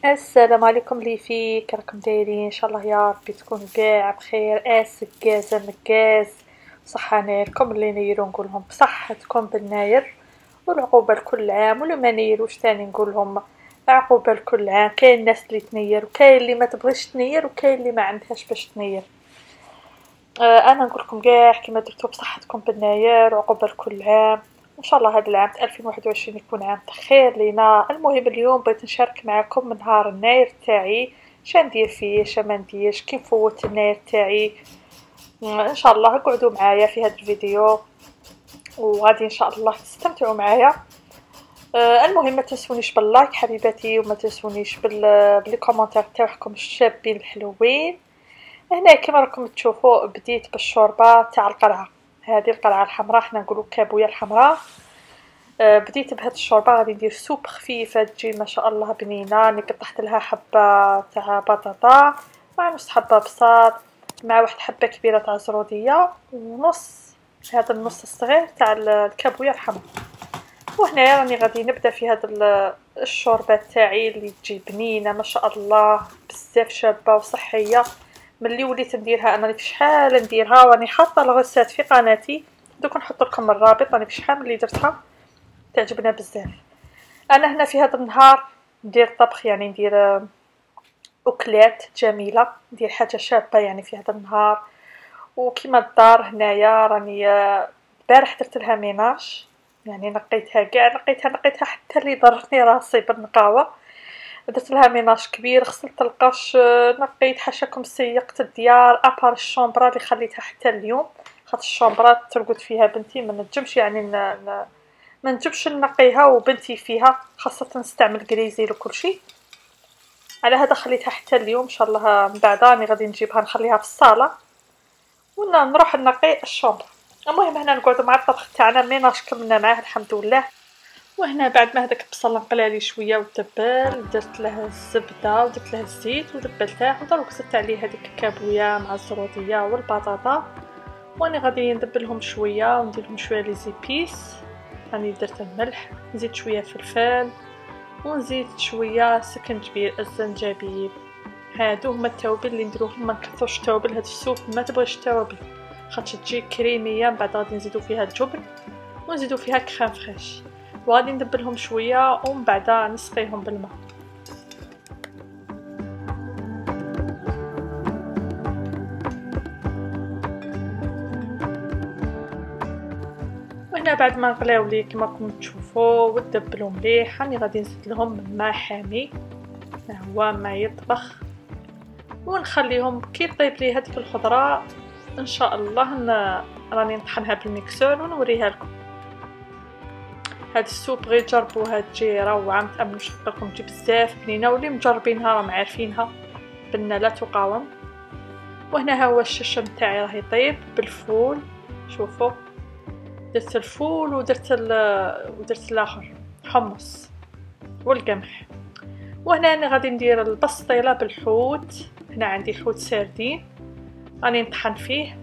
السلام عليكم ليفي، راكم دايرين؟ ان شاء الله يا ربي تكونوا كاع بخير. كازا مكاز صحة نايركم اللي نيرو نقولهم بصحتكم بالناير والعقوبة لكل عام، ولا ما نيروش تاني نقولهم عقوبة لكل عام. كاين الناس اللي تنير وكاين اللي ما تبغيش تنير وكاين اللي ما عندهاش باش تنير. انا نقول لكم كاع كيما درتو بصحتكم بالناير وعقوبة لكل عام. ان شاء الله هذا العام 2021 يكون عام خير لينا. المهم اليوم بغيت نشارك معكم من نهار الناير تاعي، شندير فيه شما نديرش كي نفوت الناير تاعي. ان شاء الله قعدوا معايا في هذا الفيديو وغادي ان شاء الله تستمتعوا معايا. المهم ما تنسونيش باللايك حبيباتي، وما تنسونيش بالكومنتات تاعكم الشابين الحلوين. هنا كما راكم تشوفوا بديت بالشوربه تاع القرعه، هذه القرعه الحمراء حنا نقولوا كابويه الحمراء. بديت بهاد الشوربه، غادي ندير سوب خفيفه تجي ما شاء الله بنينه. اني قطعت لها حبه تاع بطاطا مع نص حبه بصل مع واحد حبه كبيره تاع زروديه ونص هذا النص الصغير تاع الكابويه الحمراء. وهنايا راني غادي نبدا في هاد الشوربه تاعي اللي تجي بنينه ما شاء الله بزاف شابه وصحيه. ملي وليت نديرها انا في شحال نديرها، راني حاطه الغسات في قناتي، دوك نحط لكم الرابط. راني في شحال ملي درتها تعجبنا بزاف. انا هنا في هذا النهار ندير طبخ، يعني ندير اكلات جميله، ندير حاجه شابه يعني في هذا النهار. وكما الدار هنايا راني البارح درت لها ميناج، يعني نقيتها كاع نقيتها حتى اللي ضرني راسي بالنقاوه. درت لها ميناج كبير، غسلت القش، نقيت حاشاكم سيقت الديار ابار الشومبرا اللي خليتها حتى اليوم، خاطر الشومبرا ترقد فيها بنتي ما نجمش يعني ما نجمش نقيها وبنتي فيها، خاصه نستعمل غريزيل وكل شيء. على هذا خليتها حتى اليوم. ان شاء الله من بعد راني غادي نجيبها نخليها في الصاله ونروح نقي الشومبرا. المهم هنا نقعدوا مع الطبخ تاعنا، ميناج كملنا معاه الحمد لله. وهنا بعد ما هذاك البصل نقلى ليه شويه وتبل، درت له الزبده ودرت له الزيت ودبلته، ودروك زدت عليه هذيك الكابويه مع الزروديه والبطاطا. واني غادي ندبلهم شويه وندير لهم شويه لي زيبيس. راني درت الملح، نزيد شويه فلفل ونزيد شويه سكنجبير الزنجبيل. هادو هما التوابل اللي نديروهم، ما نكثرش التوابل. هاد السوب ما تبغيش التوابل خاطر تجي كريميه. من بعد غادي نزيدو فيها الجبن ونزيدو فيها كريم فريش، وغادي ندبلهم شويه ومن بعد نسقيهم بالماء. وهنا بعد ما نغلاو لي كما راكم تشوفوا وتدبلوا مليح، راني غادي نزيد لهم ماء حامي، هو ما يطبخ، ونخليهم كي طيب لي هذيك الخضره. ان شاء الله راني نطحنها بالميكسور ونوريها لكم. هاد السوب غير جربوها تجي روعه، متامنوش نقولكم تجي بزاف بنينه، واللي مجربينها راهم عارفينها بان لا تقاوم. وهنا ها هو الششم تاعي راه يطيب بالفول. شوفوا درت الفول ودرت الاخر حمص والقمح. وهنا انا غادي ندير البسطيله بالحوت. هنا عندي حوت ساردين راني نطحن فيه.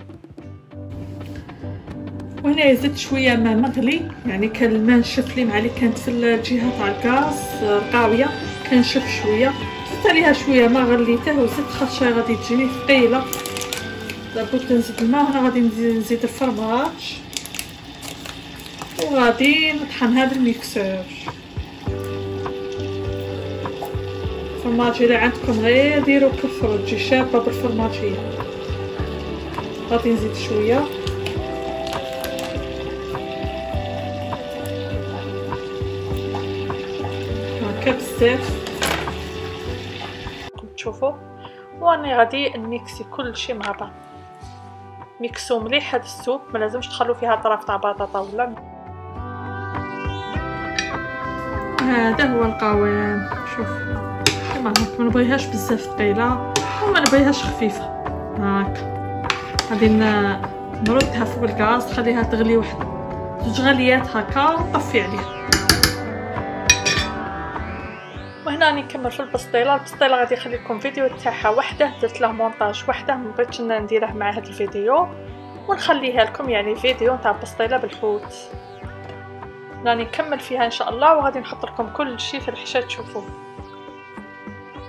وهنا زدت شويه ماء مغلي، يعني كان الماء نشف لي معلي، كانت في الجهه تاع الغاز القاويه كنشف شويه، زدت عليها شويه ما غليته وزدت خاطر غادي تجيني ثقيله. لابد نزيد الماء. هنا غادي نزيد الفرماج وغادي نطحنها بالميكسور. الفرماج الا عندكم غير ديروا كثروا تجي شابه بالفرماجيه. غادي نزيد شويه هكا بزاف تشوفوا. واني غادي نميكسي كل شيء مع بعض. ميكسو مليح هذا السوب، ما لازمش تخلوا فيها طرف تاع بطاطا ولا. هذا هو القوام. شوف كما هاك، ما نبغيهاش بزاف ثقيله وما نبغيهاش خفيفه. هاك غادي نردها فوق الغاز، نخليها تغلي واحد 2 غليات هكا ونطفي عليها. وهنا راني نكمل في البسطيله. غادي نخلي لكم فيديو تاعها وحده، درت له مونتاج وحده، ما بغيتش نديره مع هذا الفيديو ونخليها لكم، يعني فيديو تاع البسطيله بالحوت. راني نكمل فيها ان شاء الله، وغادي نحط لكم كل شيء في الحشا تشوفوه.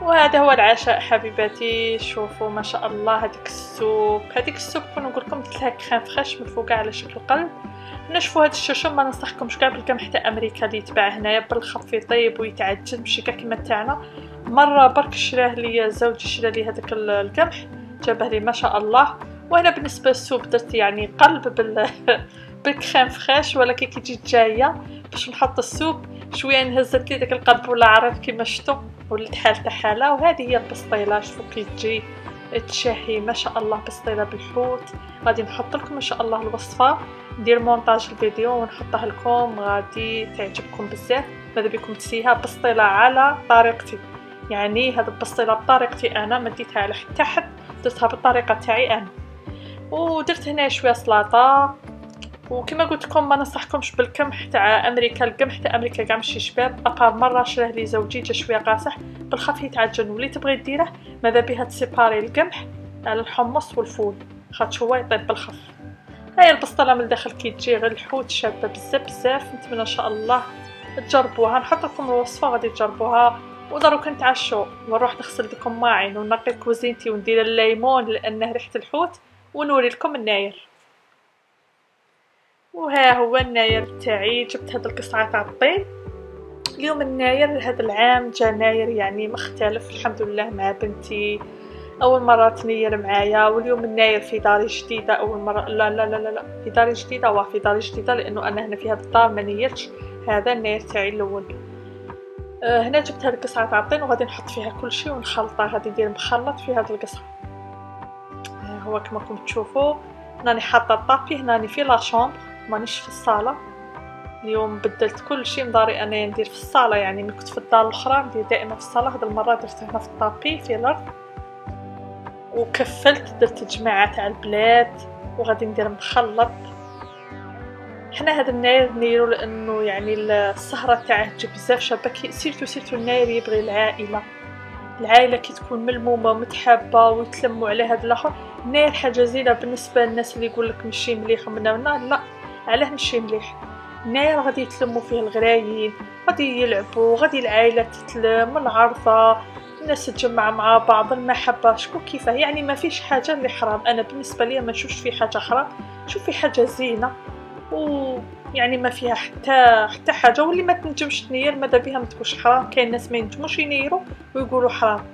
وهذا هو العشاء حبيباتي. شوفوا ما شاء الله هذيك السوب، كون نقول لكم درت لها كريم فريش من فوق على شكل قلب. هنا شوفوا هذا الشوشم ما ننصحكمش كاع بالقمح تاع امريكا اللي يتباع هنايا بالخف يطيب ويتعجن ماشي كاع كيما تاعنا. مره برك شراه لي زوجي، شرا لي هذاك القمح جابه لي ما شاء الله. وهنا بالنسبه للسوب درت يعني قلب بالكريم فريش، ولكن كي تجي جايه باش نحط السوب شويه نهزت لي داك القلب ولا عريض كيما شفتوا، ولات حالته حاله. وهذه هي البسطيله، شوفوا كي تجي تشهي ما شاء الله بسطيله بالحوت. غادي نحط لكم ان شاء الله الوصفه، ندير مونتاج الفيديو ونحطها لكم، غادي تعجبكم بزاف. ماذا بكم تسيها بسطيله على طريقتي، يعني هذا البسطيله بطريقتي انا، ما ديتها على حتى حد، درتها بالطريقه تاعي انا. ودرت هنا شويه سلطه. وكما قلت لكم ما ننصحكمش بالقمح تاع امريكا، القمح تاع امريكا كاع ماشي شباب. ابار مره شراه لي زوجي جا شويه قاصح بالخف يتعجن، واللي تبغي ديره ماذا بها تسيباري القمح على الحمص والفول خاطش هو يطيب بالخف. هاي البسطله من الداخل كي تجي غير الحوت شابه بزاف بزاف. نتمنى ان شاء الله تجربوها، نحط لكم الوصفه غادي تجربوها. ودروك نتعشوا ونروح نغسل لكم ماعين ونقي كوزينتي وندير الليمون لانه ريحه الحوت، ونوري لكم الناير. وها هو الناير تاعي، جبت هاد القصعه تاع الطين. اليوم الناير هذا العام جا ناير يعني مختلف الحمد لله مع بنتي، اول مره تنير معايا. واليوم الناير في داري جديده اول مره، لا في داري جديده، في داري جديده لانه انا هنا في هذا الدار ما نيرتش. هذا الناير تاعي الاول. هنا جبت هاد القصعه تاع الطين وغادي نحط فيها كل شيء ونخلطها. غادي ندير مخلط في هاد القصعه. هو كما راكم تشوفوا راني حاطه الطابي هنا في لا شومبر، مانيش في الصاله. اليوم بدلت كل شيء مداري انا ندير في الصاله، يعني ملي كنت في الدار الاخرى ندير دائما في الصاله، هذه المره درت هنا في الطابي في الارض. وكفلت درت جماعه تاع البلاد وغادي ندير مخلط. حنا هذا الناير نيرو لانه يعني السهره تاعه تجي بزاف شابه، سيرتو الناير يبغي العائله كي تكون ملمومه ومتحابه ويتلموا على هذا الاخر. الناير حاجه زينه بالنسبه للناس اللي يقول لك ماشي مليح ومنا لا، علاه ماشي مليح؟ الناير غادي يتلموا فيه الغرايين، غادي يلعبوا، غادي العائله تتلم، العرضه، الناس تجمع مع بعض، المحبه شكون كيفاه. يعني ما فيش حاجه اللي حرام، انا بالنسبه لي ما نشوفش في حاجه حرام، شوف في حاجه زينه ويعني ما فيها حتى حاجه. واللي ما تنجمش تنير ماذا بها ما تقولش حرام، كاين ناس ما ينجموش ينيروا ويقولوا حرام.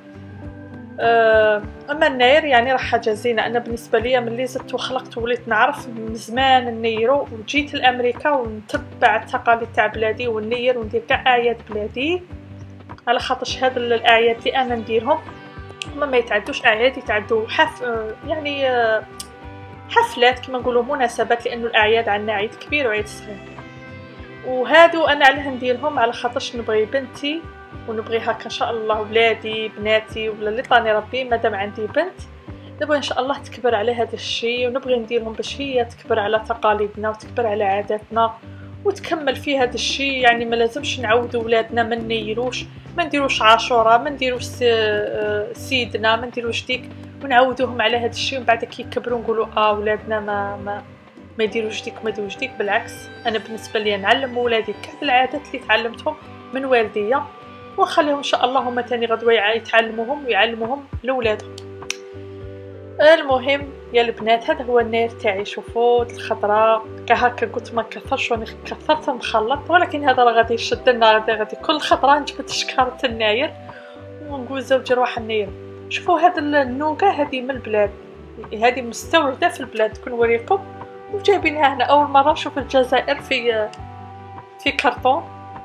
اما النير يعني راه حاجه زينه. انا بالنسبه لي ملي زدت وخلقت وليت نعرف من زمان نيرو، وجيت لامريكا ونتبع التقاليد تاع بلادي ونير وندير كاع اعياد بلادي، على خاطرش هاد الاعياد اللي انا نديرهم هما ما يتعدوش اعياد، يتعدوا يعني حفلات كما نقولوا مناسبات، لانه الاعياد عندنا عيد كبير وعيد صغير. وهادو انا علاه نديرهم على خاطرش نبغي بنتي ونبغي هكا ان شاء الله ولادي بناتي ولا اللي طاني ربي مادام عندي بنت نبغي ان شاء الله تكبر على هذا الشيء، ونبغي نديرهم باش هي تكبر على تقاليدنا وتكبر على عاداتنا وتكمل في هذا الشيء. يعني ما لازمش نعودوا ولادنا ما نيروش، ما نديروش عاشوراء، ما نديروش سيدنا، ما نديروش ديك ونعودوهم على هذا الشيء، ومن بعد كي يكبروا نقولوا ولادنا ما يديروش ديك وما يديروش ديك. بالعكس انا بالنسبه لي نعلم ولادي كاع العادات اللي تعلمتهم من والديا، ونخليهم ان شاء الله هما تاني غدوه يتعلموهم ويعلموهم لولادهم. المهم يا البنات هذا هو النير تاعي. شوفوا الخضراء كهكا قلت ما نكثرش، وانا كثرت نخلط، ولكن هذا راه غادي يشد لنا، غادي كل خضره نجبد شكاره الناير ونقول زوجي روح النير. شوفوا هذا النوقه هذه من البلاد، هذه مستورده في البلاد كنوريكم، وجايبينها هنا اول مره نشوف الجزائر في كرتون.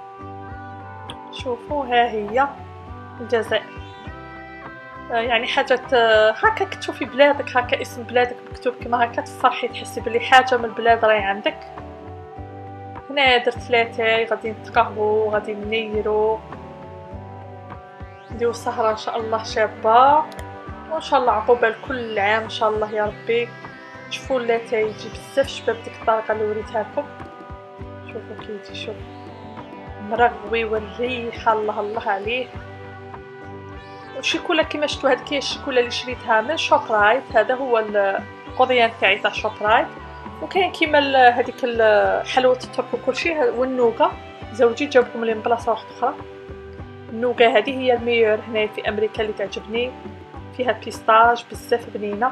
شوفوا ها هي الجزائر، يعني حاجه هكا تشوفي بلادك، هكا اسم بلادك مكتوب كما هكا تفرحي تحسي بلي حاجه من البلاد راهي عندك. هنا درت لاتاي غادي نتقهووا غادي نيرو نديرو سهره ان شاء الله شابه، وان شاء الله عقوبه كل عام ان شاء الله يا ربي. شوفوا اللاتاي يجي بزاف شباب ديك الطريقه اللي وريتها لكم. شوفوا كي يجي، شوف مرغوي والريحه الله الله عليه. الشيكولا كيما شفتوا هذيك هي الشيكولا اللي شريتها من شوبرايت، هذا هو القضيان تاعي تاع شوبرايت. وكاين كيما هذيك حلوه الترك وكلشي والنوكا زوجي جابهم لي من بلاصه واحده اخرى. النوغا هذه هي الميور هنا في امريكا اللي تعجبني، فيها بيستاج بزاف بنينه،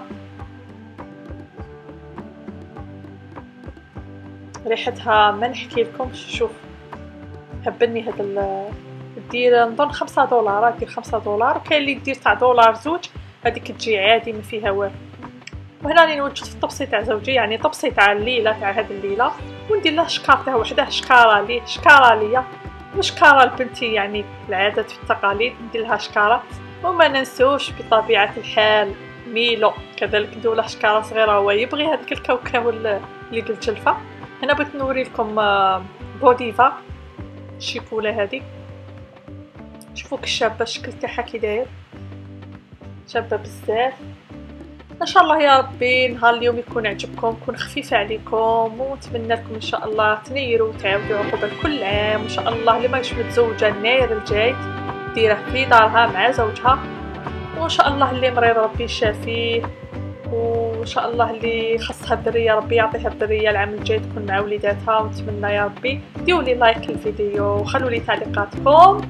ريحتها ما نحكي لكمش. شوف هبني هذا دير نظن $5، دير $5، وكاين اللي دير تاع $1 زوج، هذيك تجي عادي ما فيها والو. وهنا راني نوجد في الطبسي تاع زوجي، يعني طبسي تاع الليله تاع هذه الليله، وندير له شكار تاع وحده، شكاره ليه شكاره ليا وشكاره لبنتي، يعني العادات والتقاليد ندير لها شكاره. وما ننسوش بطبيعه الحال ميلو كذلك ندير له شكاره صغيره، هو يبغي هذيك الكاوكاو اللي قلت لفه. هنا بغيت نوري لكم بوديفا الشيبوله هذه، شوفوا كشابه الشكل تاعها كي داير، شابه بزاف. ان شاء الله يا ربي نهار اليوم يكون عجبكم، يكون خفيف عليكم، ونتمنى لكم ان شاء الله تنيروا وتعاودوا عقبال كل عام. وان شاء الله اللي ماهيش متزوجه الناير الجاي ديره في دارها مع زوجها، وان شاء الله اللي مريض ربي يشافيه، وان شاء الله اللي خصها الذريه ربي يعطيها الذريه العام الجاي تكون مع وليداتها. ونتمنى يا ربي ديروا لي لايك للفيديو وخلوا لي تعليقاتكم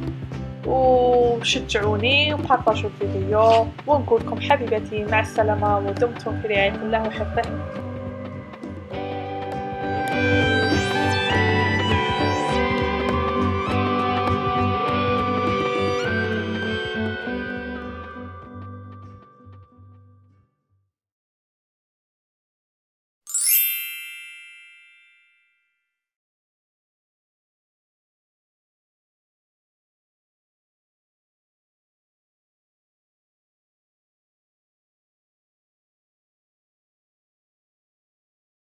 وشجعوني وبارطاجوا الفيديو، ونقول لكم حبيباتي مع السلامه ودمتم في رعايه الله وحفظه.